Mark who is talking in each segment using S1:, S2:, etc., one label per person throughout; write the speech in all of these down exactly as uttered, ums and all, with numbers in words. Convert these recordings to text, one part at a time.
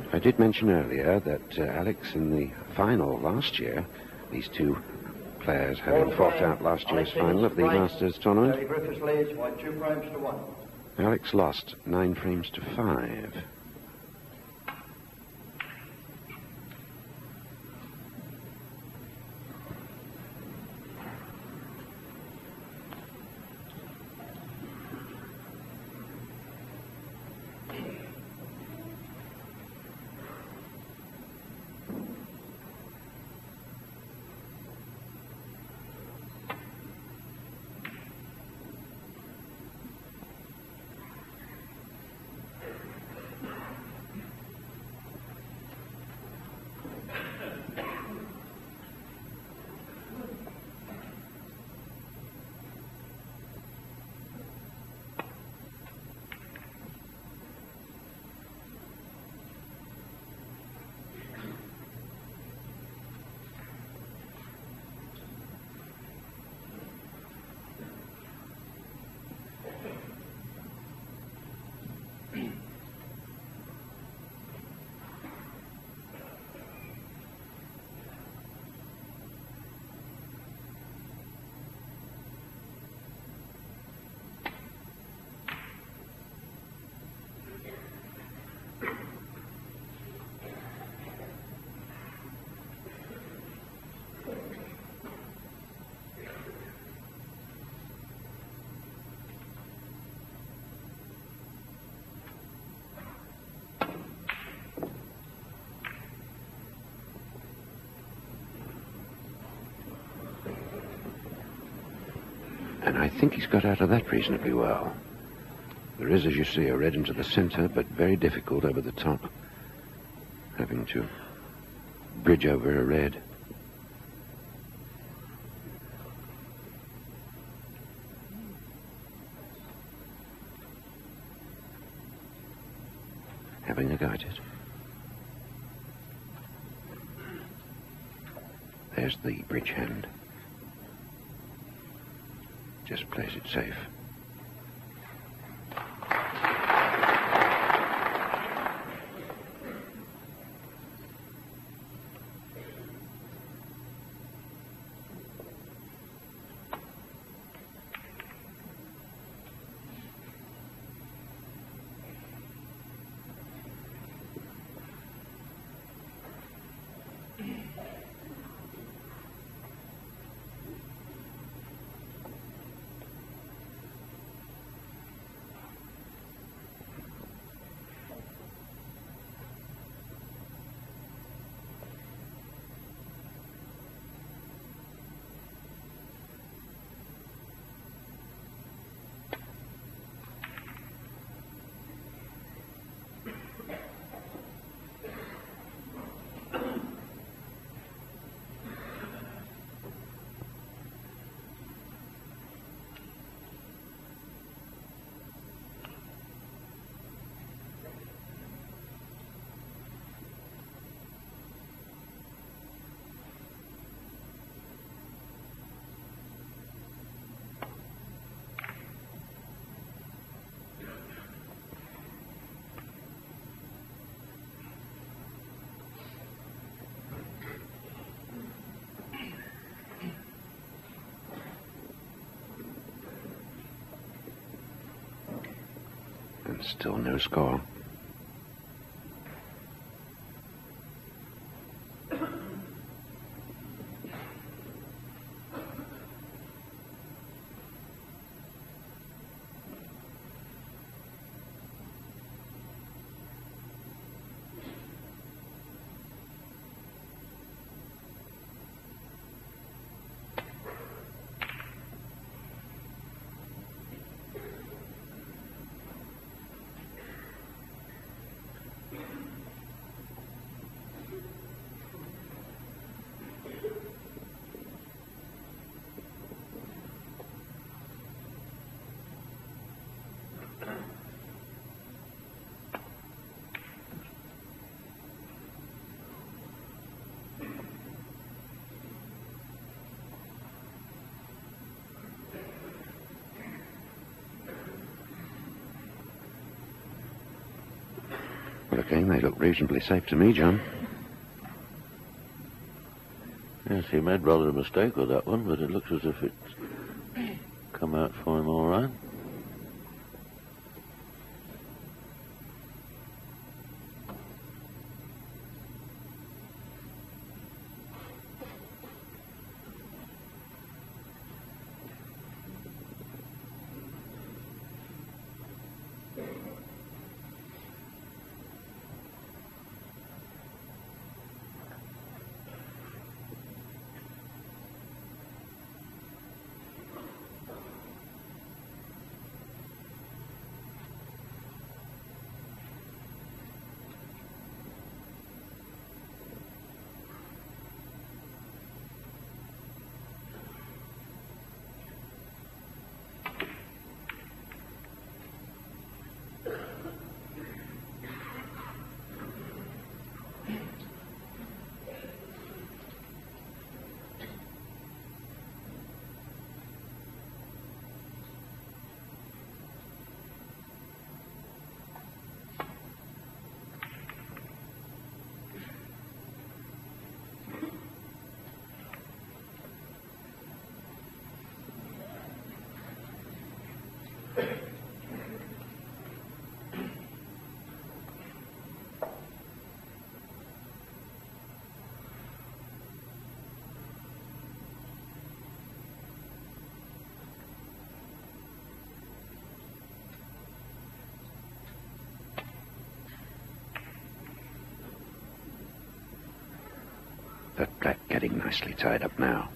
S1: I did mention earlier that uh, Alex, in the final last year, these two players having fought out last year's final of the Masters tournament,
S2: Griffiths leads by two frames to one.
S1: Alex lost nine frames to five. And I think he's got out of that reasonably well. There is, as you see, a red into the center, but very difficult over the top, having to bridge over a red. Having a go at it. There's the bridge hand. Just plays it safe. And still no score. game. They look reasonably safe to me, John.
S3: Yes, he made rather a mistake with that one, but it looks as if it's come out for him all right.
S1: That black getting nicely tied up now.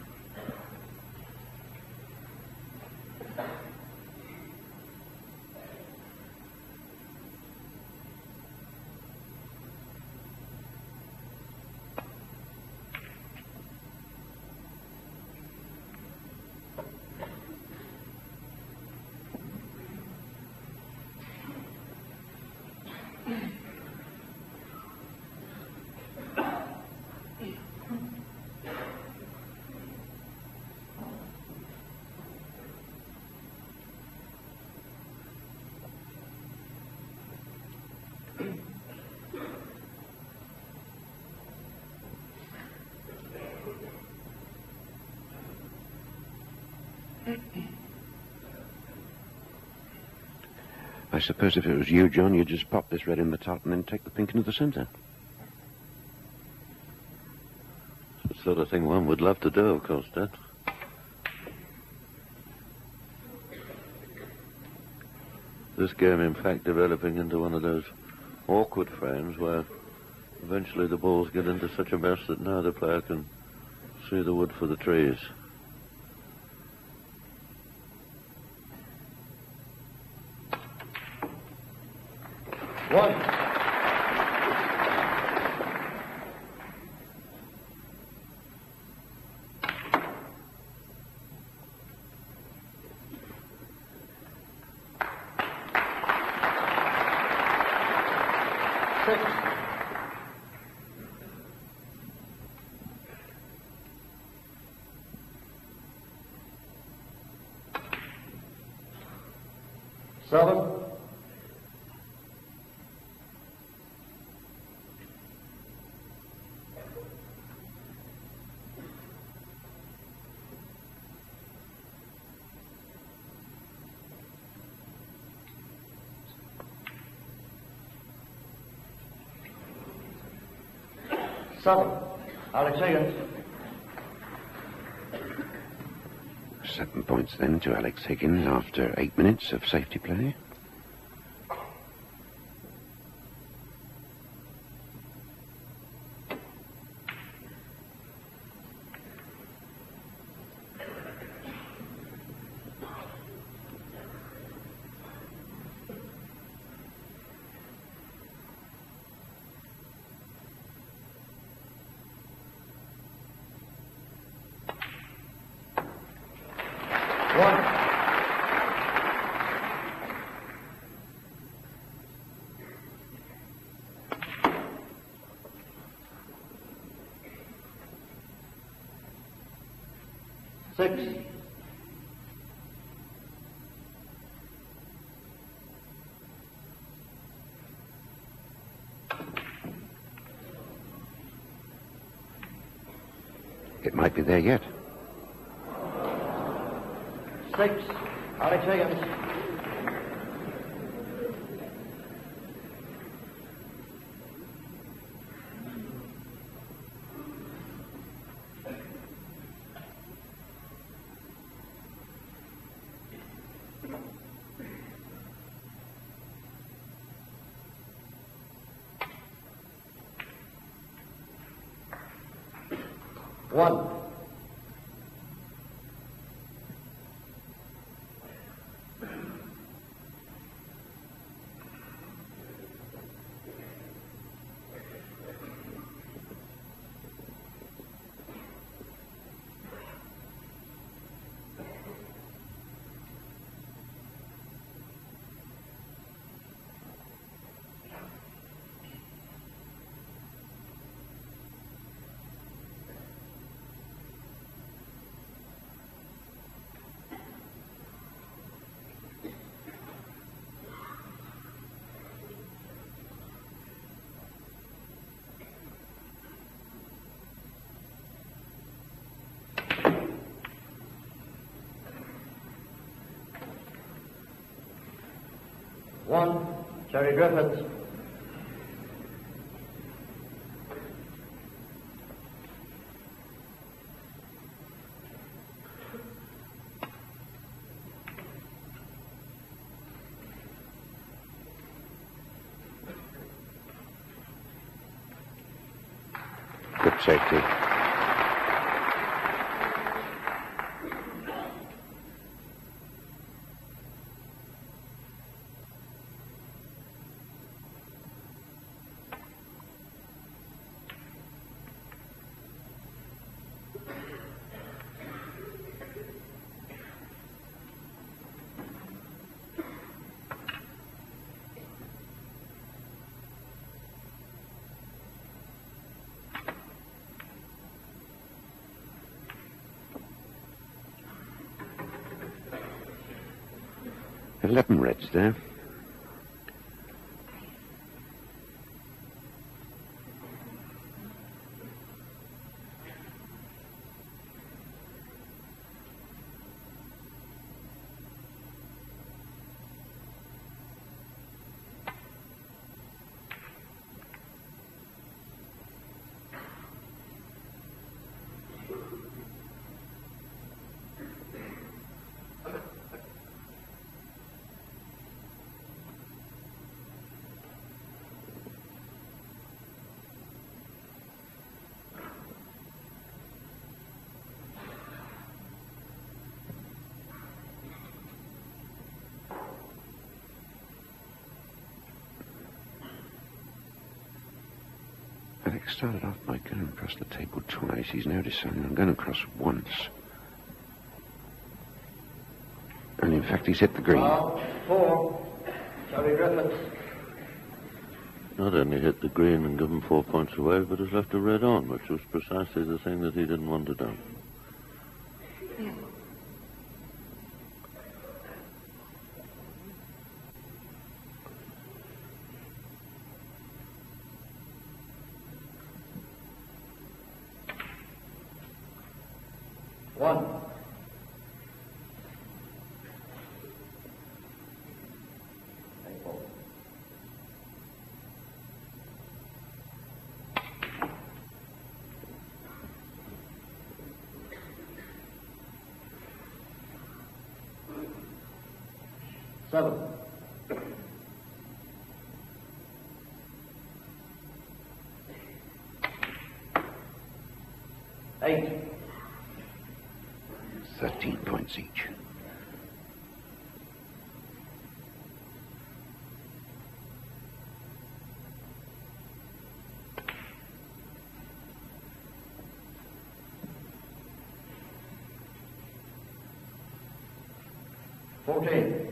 S1: I suppose if it was you, John, you'd just pop this red in the top and then take the pink into the centre.
S3: It's the sort of thing one would love to do, of course, Dad. This game, in fact, developing into one of those awkward frames where eventually the balls get into such a mess that neither player can see the wood for the trees.
S2: One. Six. Seven. Seven. Alex Higgins.
S1: Seven points then to Alex Higgins after eight minutes of safety play.
S2: One. Six.
S1: It might be there yet.
S2: Six. Alex Higgins. One. One. Jerry Griffiths.
S1: Good safety. Eleven reds there. Alex started off by going across the table twice. He's now deciding I'm going across once. And in fact, he's hit the green.
S2: Uh, four. Jerry Griffiths.
S3: Not only hit the green and given four points away, but has left a red on, which was precisely the thing that he didn't want to do.
S2: One. Seven. Eight.
S1: Thirteen points each.
S2: Fourteen.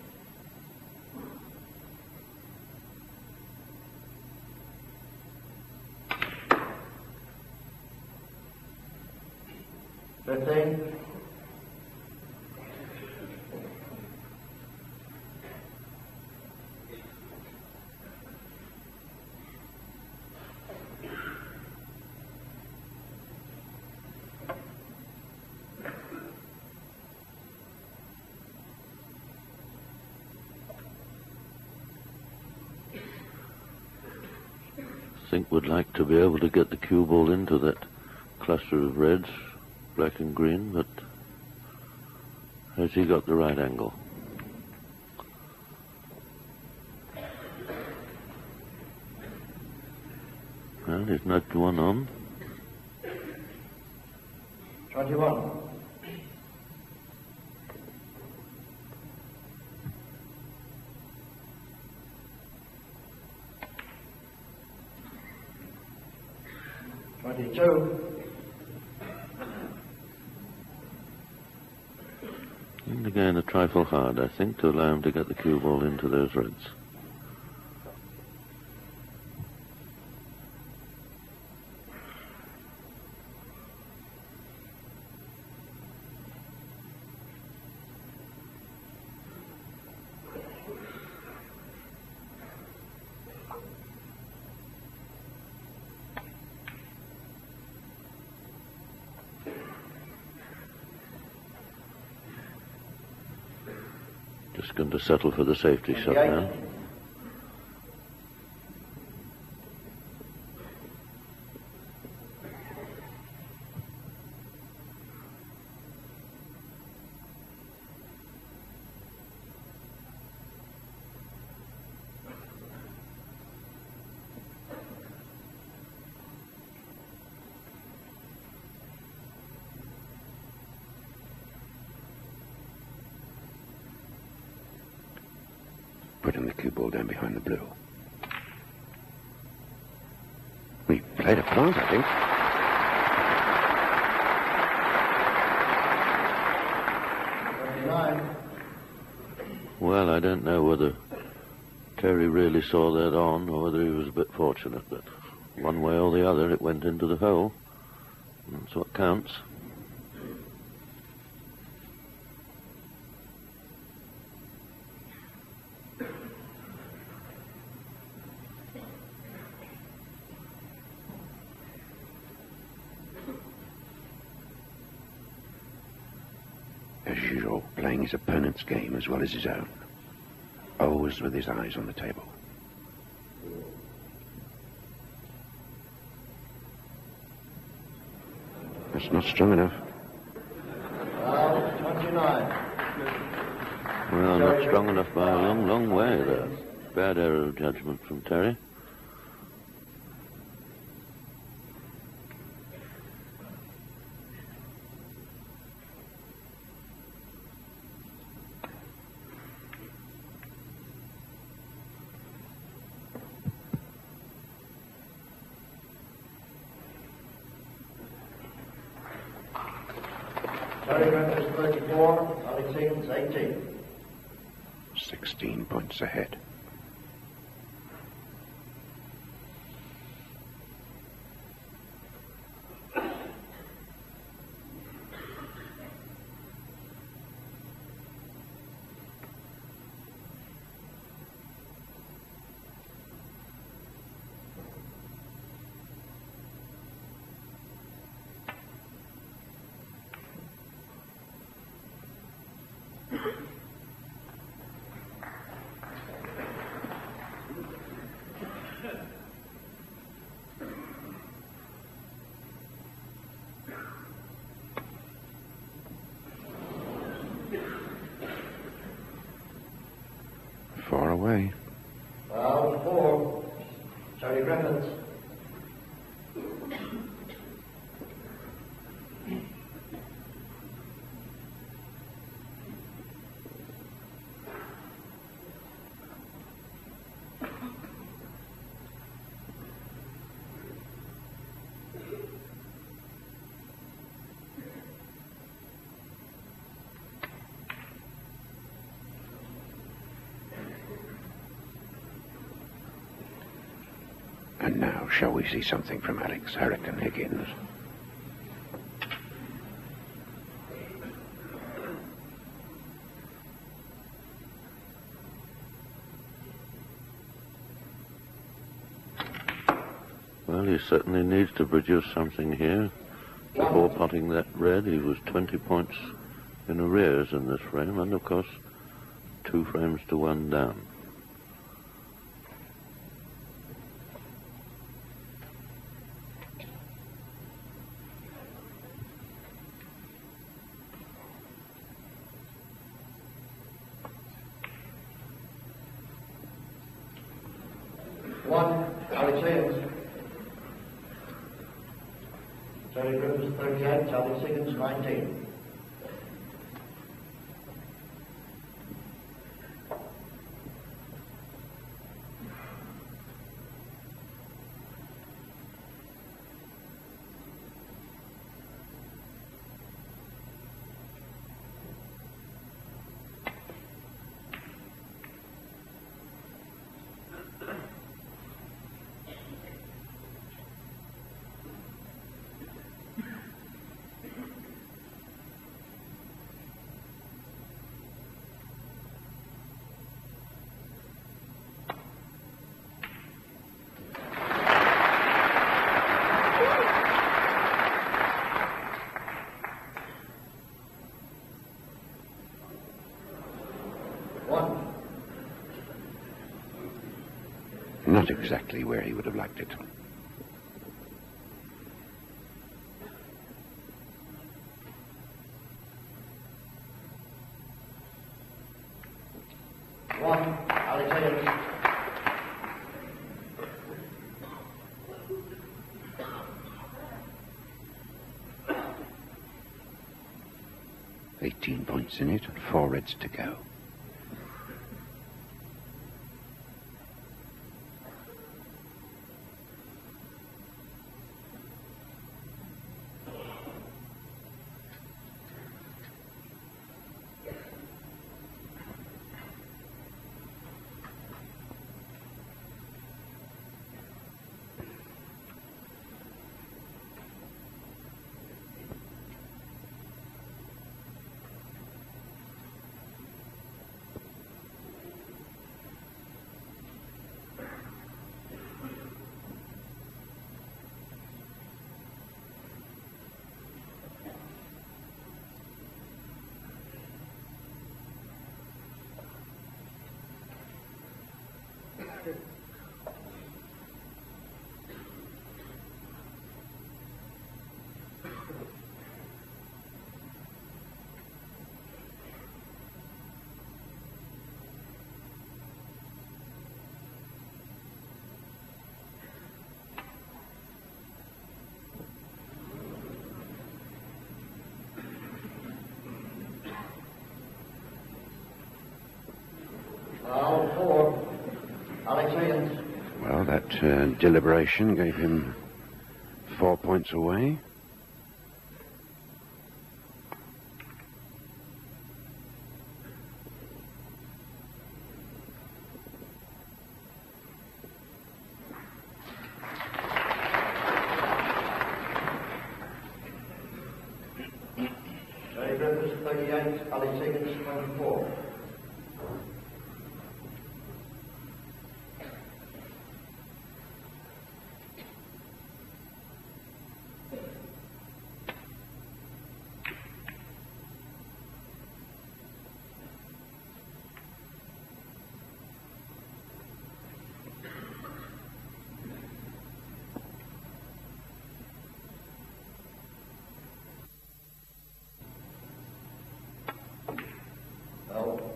S2: Fifteen.
S3: think would like to be able to get the cue ball into that cluster of reds, black and green, but has he got the right angle? Well, he's knocked one on.
S2: twenty-one. twenty-two.
S3: And again a trifle hard, I think, to allow him to get the cue ball into those reds. Just going to settle for the safety shot now.
S1: Putting the cue ball down behind the blue. We played a plant, I think.
S2: twenty-nine.
S3: Well, I don't know whether Terry really saw that on or whether he was a bit fortunate, but one way or the other it went into the hole. That's what counts.
S1: As usual, playing his opponent's game as well as his own. Always with his eyes on the table. That's not strong enough.
S2: Well, twenty-nine.
S3: Well, not strong enough by a long, long way there. Bad error of judgment from Terry.
S2: Terry Griffiths thirty-four, Alexander eighteen.
S1: Sixteen points ahead. Far away.
S2: Well, four. Terry Griffiths.
S1: And now, shall we see something from Alex Hurricane Higgins?
S3: Well, he certainly needs to produce something here. Before potting that red, he was twenty points in arrears in this frame, and of course, two frames to one down.
S2: One, Alex Higgins. Terry Griffiths, thirty-eight, Alex Higgins, nineteen.
S1: Not exactly where he would have liked it.
S2: One, Alex Higgins.
S1: eighteen points in it, four reds to go.
S2: Now, four, Alex Higgins.
S1: Well, that uh, deliberation gave him four points away.
S2: Terry Griffiths, thirty-eight, Alex Higgins, twenty-four. No.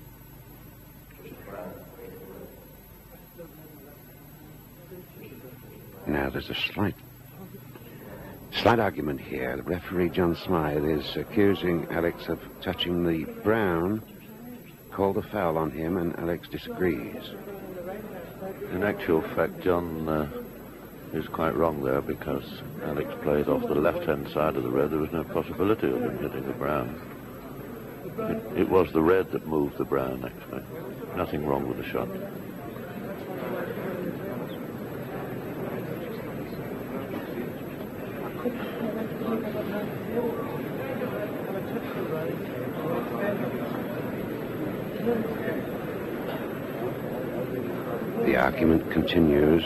S1: Now, there's a slight, slight argument here. The referee, John Smythe, is accusing Alex of touching the brown, called a foul on him, and Alex disagrees.
S3: In actual fact, John uh, is quite wrong there, because Alex played off the left-hand side of the red. There was no possibility of him hitting the brown. It, it was the red that moved the brown, actually. Nothing wrong with the shot.
S1: The argument continues.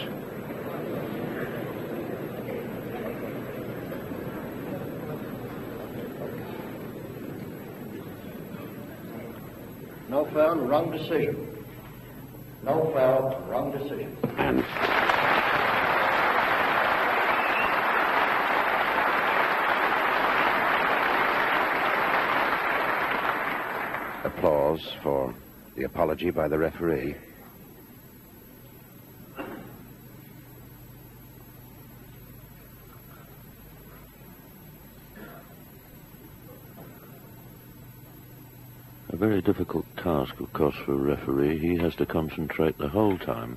S2: No foul, wrong decision. No foul, wrong decision.
S1: And applause for the apology by the referee.
S3: A very difficult task, of course, for a referee. He has to concentrate the whole time.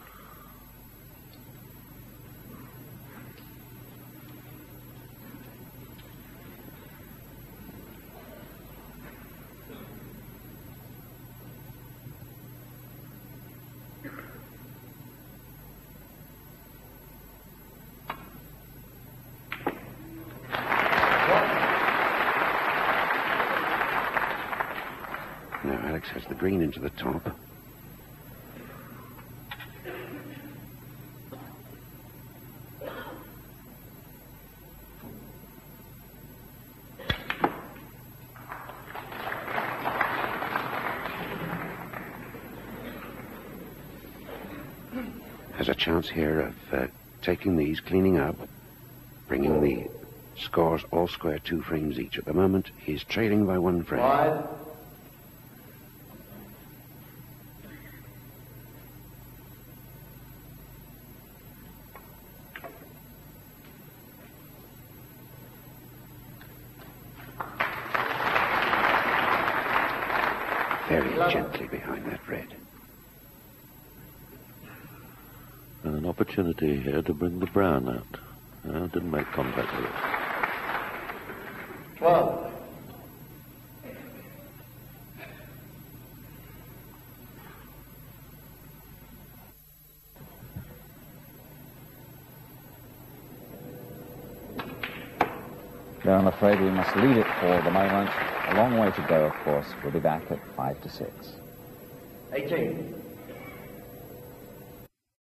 S1: Now Alex has the green into the top. Has a chance here of uh, taking these, cleaning up, bringing the scores all square, two frames each. At the moment, he's trailing by one frame.
S2: Wide.
S1: Very gently behind that red.
S3: And an opportunity here to bring the brown out. Uh, didn't make contact with it.
S2: twelve.
S4: Well, I'm afraid we must leave it for the moment. A long way to go, of course. We'll be back at five to six.
S2: eighteen.